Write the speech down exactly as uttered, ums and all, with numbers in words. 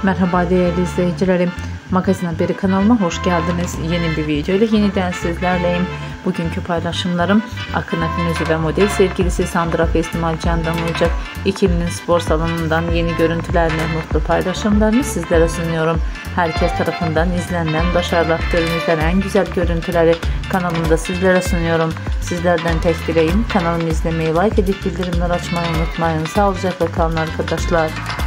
Merhaba değerli izleyicilerim. Magazin Haberi kanalıma hoş geldiniz. Yeni bir video ile yeniden sizlerleyim. Bugünkü paylaşımlarım Akın Akın ve model sevgilisi Sandra Festival Can'dan olacak. İkilinin spor salonundan yeni görüntülerini, mutlu paylaşımlarını sizlere sunuyorum. Herkes tarafından izlenen, başarılı aktörümüzden en güzel görüntüleri kanalımda sizlere sunuyorum. Sizlerden tek dileğim kanalımı izlemeyi, like edip bildirimler açmayı unutmayın. Sağlıcakla kalın arkadaşlar.